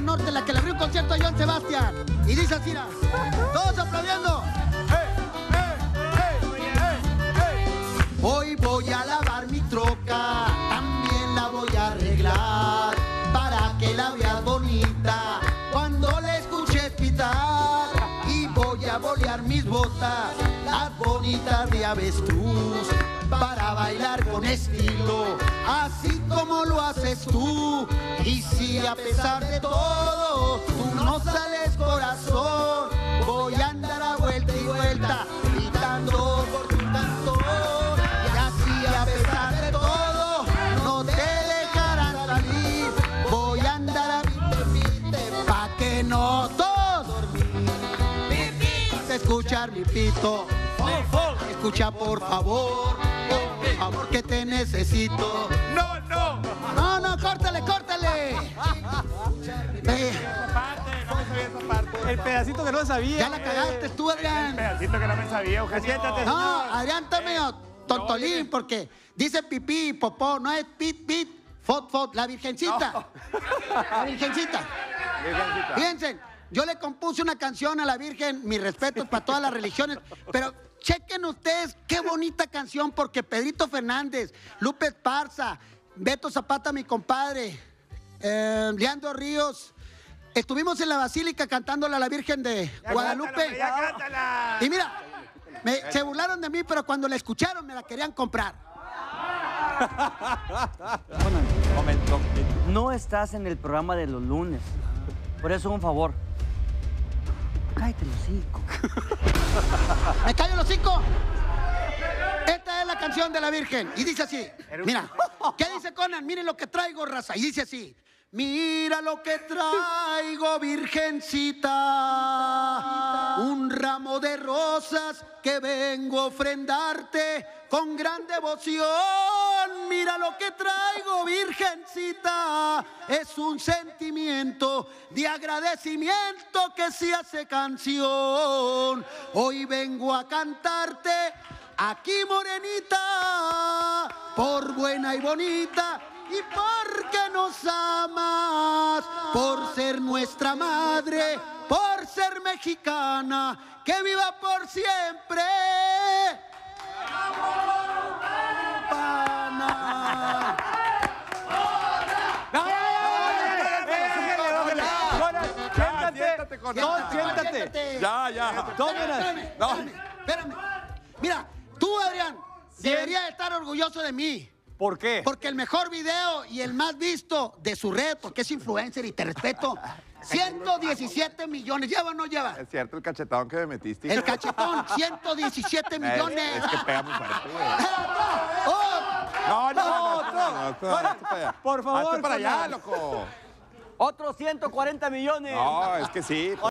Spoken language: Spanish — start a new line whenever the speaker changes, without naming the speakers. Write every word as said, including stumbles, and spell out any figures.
Norte, la que le abrió un concierto a Joan Sebastián. Y dice así, mira, todos aplaudiendo. Hoy voy a lavar mi troca, también la voy a arreglar, para que la veas bonita cuando la escuches pitar. Y voy a bolear mis botas, las bonitas de avestruz, para bailar con estilo, así como lo haces tú. Y si a pesar de todo tú no sales corazón, voy a andar a vuelta y vuelta gritando por tu cantor. Y así a pesar de todo no te dejarán salir, voy a andar a vite, pa' que no todos dormir. Vas a escuchar mi pito, escucha por favor, por favor que te necesito.
No, no.
No, no, córtale, córtale. Eh,
El pedacito que no sabía.
ya la cagaste tú,
El
Adrián.
pedacito que no me sabía, Eugenio.
Siéntate.
No, Adrián está medio tontolín
no,
porque dice pipí y popó, no es pit, pit, fot, fot, la virgencita. La virgencita.
Virgencita.
Fíjense, yo le compuse una canción a la Virgen, mis respetos para todas las religiones, pero chequen ustedes qué bonita canción, porque Pedrito Fernández, Lupe Esparza, Beto Zapata, mi compadre, eh, Leandro Ríos, estuvimos en la Basílica cantándole a la Virgen de
Ya
Guadalupe.
cántala, ya cántala.
Y mira, me- se burlaron de mí, pero cuando la escucharon me la querían comprar.
Momento.
No estás en el programa de los lunes. Por eso un favor. Cállate el hocico.
¿Me callo los cinco? Esta es la canción de la Virgen. Y dice así. Mira, ¿qué dice Conan? Miren lo que traigo, raza. Y dice así. Mira lo que traigo, virgencita. Un ramo de rosas que vengo a ofrendarte con gran devoción. Mira lo que traigo, virgencita. Es un sentimiento de agradecimiento que se hace canción. Hoy vengo a cantarte aquí, morenita, por buena y bonita, y porque nos amas, por ser nuestra madre, por ser mexicana, que viva por siempre. Pana.
Ya, siéntate con
No,
esta.
siéntate.
Ya, ya.
Tómelas.
Espérame,
No.
espérame, espérame. Mira, tú, Adrián, deberías estar orgulloso de mí.
¿Por qué?
Porque el mejor video y el más visto de su red, porque es influencer y te respeto, ciento diecisiete millones. ¿Lleva o no lleva?
Es cierto el cachetón que me metiste.
El cachetón, ciento diecisiete millones.
Es, es que pega muy fuerte, güey.
¡Oh!
No, no, no, no,
otro.
no, no, no, hazte para allá.
Por favor,
Hazte para allá,
Conan.
loco.
Otros ciento cuarenta millones.
No, es que sí.